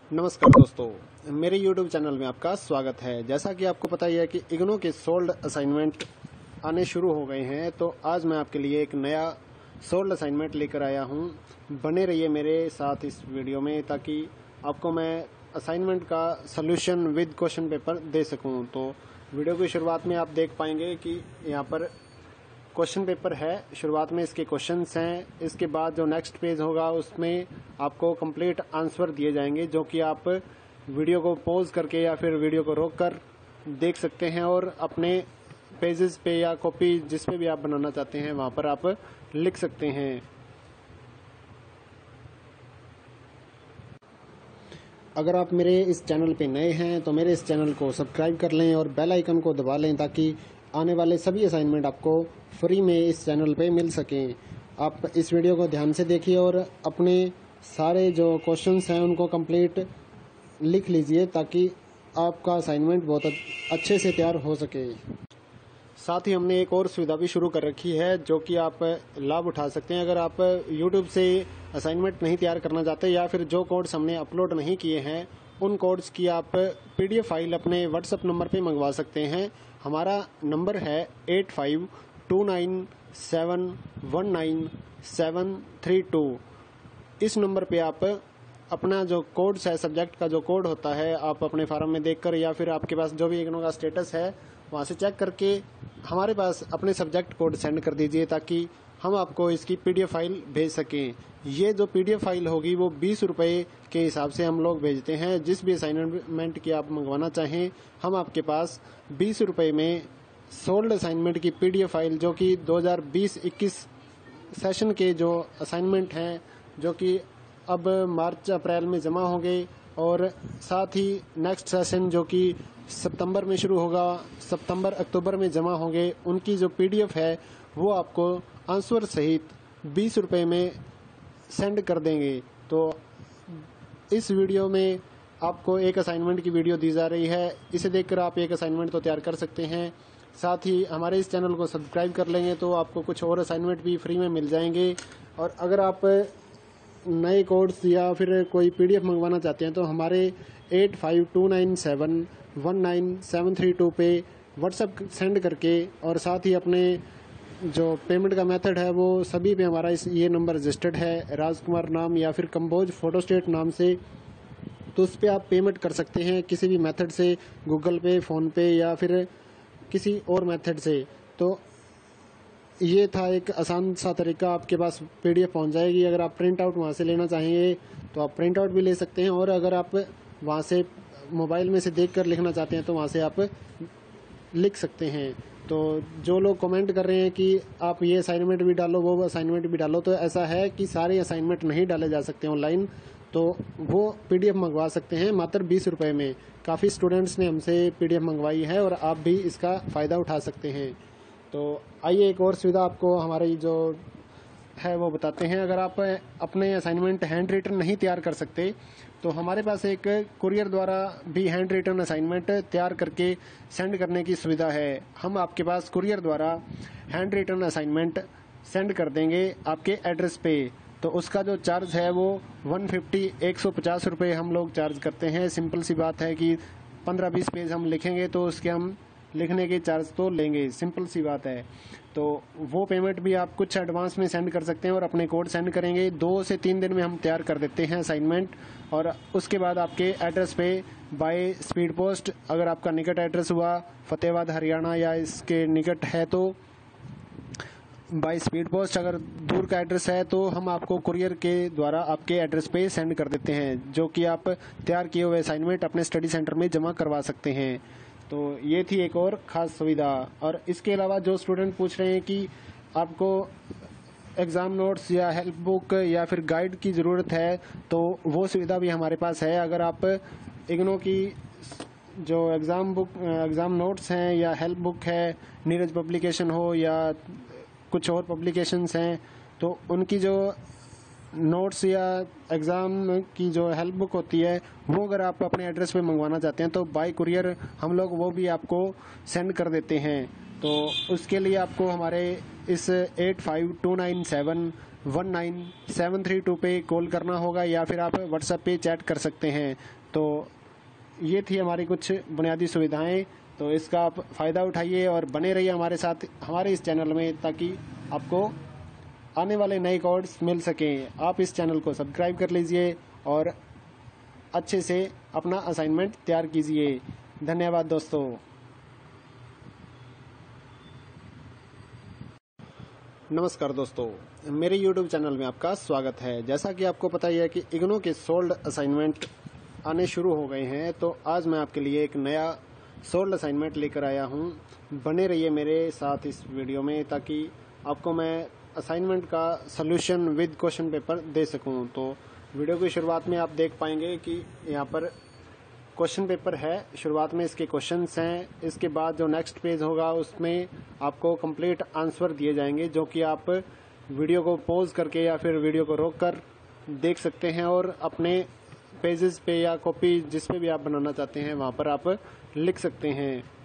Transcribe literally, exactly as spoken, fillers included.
नमस्कार दोस्तों, मेरे YouTube चैनल में आपका स्वागत है। जैसा कि आपको पता ही है कि इग्नू के सोल्ड असाइनमेंट आने शुरू हो गए हैं, तो आज मैं आपके लिए एक नया सोल्ड असाइनमेंट लेकर आया हूं। बने रहिए मेरे साथ इस वीडियो में ताकि आपको मैं असाइनमेंट का सॉल्यूशन विद क्वेश्चन पेपर दे सकूं। तो वीडियो की शुरुआत में आप देख पाएंगे कि यहाँ पर क्वेश्चन पेपर है। शुरुआत में इसके क्वेश्चंस हैं, इसके बाद जो नेक्स्ट पेज होगा उसमें आपको कंप्लीट आंसर दिए जाएंगे, जो कि आप वीडियो को पॉज करके या फिर वीडियो को रोक कर देख सकते हैं और अपने पेजेस पे या कॉपी जिस पे भी आप बनाना चाहते हैं वहां पर आप लिख सकते हैं। अगर आप मेरे इस चैनल पे नए हैं तो मेरे इस चैनल को सब्सक्राइब कर लें और बेल आइकन को दबा लें ताकि आने वाले सभी असाइनमेंट आपको फ्री में इस चैनल पे मिल सकें। आप इस वीडियो को ध्यान से देखिए और अपने सारे जो क्वेश्चंस हैं उनको कंप्लीट लिख लीजिए ताकि आपका असाइनमेंट बहुत अच्छे से तैयार हो सके। साथ ही हमने एक और सुविधा भी शुरू कर रखी है जो कि आप लाभ उठा सकते हैं। अगर आप यूट्यूब से असाइनमेंट नहीं तैयार करना चाहते या फिर जो कोड्स हमने अपलोड नहीं किए हैं उन कोड्स की आप पीडीएफ फाइल अपने व्हाट्सएप नंबर पे मंगवा सकते हैं। हमारा नंबर है eight five two nine seven one nine seven three two. इस नंबर पे आप अपना जो कोड्स है, सब्जेक्ट का जो कोड होता है, आप अपने फार्म में देखकर या फिर आपके पास जो भी इग्नू का स्टेटस है वहाँ से चेक करके हमारे पास अपने सब्जेक्ट कोड सेंड कर दीजिए ताकि हम आपको इसकी पीडीएफ फाइल भेज सकें। ये जो पीडीएफ फाइल होगी वो बीस रुपये के हिसाब से हम लोग भेजते हैं। जिस भी असाइनमेंट की आप मंगवाना चाहें हम आपके पास बीस रुपये में सोल्ड असाइनमेंट की पीडीएफ फाइल, जो कि दो हज़ार बीस इक्कीस सेशन के जो असाइनमेंट हैं जो कि अब मार्च अप्रैल में जमा होंगे और साथ ही नेक्स्ट सेशन जो कि सितंबर में शुरू होगा, सितंबर अक्टूबर में जमा होंगे, उनकी जो पीडीएफ है वो आपको आंसर सहित बीस रुपये में सेंड कर देंगे। तो इस वीडियो में आपको एक असाइनमेंट की वीडियो दी जा रही है, इसे देखकर आप एक असाइनमेंट तो तैयार कर सकते हैं। साथ ही हमारे इस चैनल को सब्सक्राइब कर लेंगे तो आपको कुछ और असाइनमेंट भी फ्री में मिल जाएंगे। और अगर आप नए कोड्स या फिर कोई पीडीएफ मंगवाना चाहते हैं तो हमारे eight five two nine seven one nine seven three two पे व्हाट्सएप सेंड करके और साथ ही अपने जो पेमेंट का मेथड है वो सभी पे हमारा इस ये नंबर रजिस्टर्ड है, राजकुमार नाम या फिर कंबोज फोटोस्टेट नाम से, तो उस पर आप पेमेंट कर सकते हैं किसी भी मेथड से, गूगल पे, फ़ोन पे या फिर किसी और मेथड से। तो ये था एक आसान सा तरीका, आपके पास पीडीएफ पहुंच जाएगी। अगर आप प्रिंट आउट वहाँ से लेना चाहेंगे तो आप प्रिंट आउट भी ले सकते हैं और अगर आप वहाँ से मोबाइल में से देखकर लिखना चाहते हैं तो वहाँ से आप लिख सकते हैं। तो जो लोग कमेंट कर रहे हैं कि आप ये असाइनमेंट भी डालो वो असाइनमेंट भी डालो, तो ऐसा है कि सारे असाइनमेंट नहीं डाले जा सकते ऑनलाइन, तो वो पीडीएफ मंगवा सकते हैं मात्र बीस रुपये में। काफ़ी स्टूडेंट्स ने हमसे पीडीएफ मंगवाई है और आप भी इसका फ़ायदा उठा सकते हैं। तो आइए एक और सुविधा आपको हमारी जो है वो बताते हैं। अगर आप अपने असाइनमेंट हैंड रिटन नहीं तैयार कर सकते तो हमारे पास एक कुरियर द्वारा भी हैंड रिटन असाइनमेंट तैयार करके सेंड करने की सुविधा है। हम आपके पास कुरियर द्वारा हैंड रिटन असाइनमेंट सेंड कर देंगे आपके एड्रेस पे। तो उसका जो चार्ज है वो वन फिफ्टी एक सौ पचास रुपये हम लोग चार्ज करते हैं। सिंपल सी बात है कि पंद्रह बीस पेज हम लिखेंगे तो उसके हम लिखने के चार्ज तो लेंगे, सिंपल सी बात है। तो वो पेमेंट भी आप कुछ एडवांस में सेंड कर सकते हैं और अपने कोड सेंड करेंगे। दो से तीन दिन में हम तैयार कर देते हैं असाइनमेंट और उसके बाद आपके एड्रेस पे बाय स्पीड पोस्ट, अगर आपका निकट एड्रेस हुआ फतेहाबाद हरियाणा या इसके निकट है तो बाय स्पीड पोस्ट, अगर दूर का एड्रेस है तो हम आपको कुरियर के द्वारा आपके एड्रेस पे सेंड कर देते हैं, जो कि आप तैयार किए हुए असाइनमेंट अपने स्टडी सेंटर में जमा करवा सकते हैं। तो ये थी एक और ख़ास सुविधा। और इसके अलावा जो स्टूडेंट पूछ रहे हैं कि आपको एग्ज़ाम नोट्स या हेल्प बुक या फिर गाइड की ज़रूरत है तो वो सुविधा भी हमारे पास है। अगर आप इग्नू की जो एग्ज़ाम बुक एग्ज़ाम नोट्स हैं या हेल्प बुक है, नीरज पब्लिकेशन हो या कुछ और पब्लिकेशंस हैं, तो उनकी जो नोट्स या एग्ज़ाम की जो हेल्प बुक होती है वो अगर आप अपने एड्रेस पे मंगवाना चाहते हैं तो बाय कुरियर हम लोग वो भी आपको सेंड कर देते हैं। तो उसके लिए आपको हमारे इस eight five two nine seven one nine seven three two पे कॉल करना होगा या फिर आप व्हाट्सएप पे चैट कर सकते हैं। तो ये थी हमारी कुछ बुनियादी सुविधाएं, तो इसका आप फ़ायदा उठाइए और बने रहिए हमारे साथ हमारे इस चैनल में, ताकि आपको आने वाले नए कोड्स मिल सकें। आप इस चैनल को सब्सक्राइब कर लीजिए और अच्छे से अपना असाइनमेंट तैयार कीजिए। धन्यवाद दोस्तों। नमस्कार दोस्तों, मेरे यूट्यूब चैनल में आपका स्वागत है। जैसा कि आपको पता ही है कि इग्नू के सोल्ड असाइनमेंट आने शुरू हो गए हैं, तो आज मैं आपके लिए एक नया सोल्ड असाइनमेंट लेकर आया हूं। बने रहिए मेरे साथ इस वीडियो में, ताकि आपको मैं असाइनमेंट का सलूशन विद क्वेश्चन पेपर दे सकूं। तो वीडियो की शुरुआत में आप देख पाएंगे कि यहाँ पर क्वेश्चन पेपर है। शुरुआत में इसके क्वेश्चंस हैं, इसके बाद जो नेक्स्ट पेज होगा उसमें आपको कंप्लीट आंसर दिए जाएंगे, जो कि आप वीडियो को पॉज करके या फिर वीडियो को रोक कर देख सकते हैं और अपने पेजेस पे या कॉपी जिस पे भी आप बनाना चाहते हैं वहाँ पर आप लिख सकते हैं।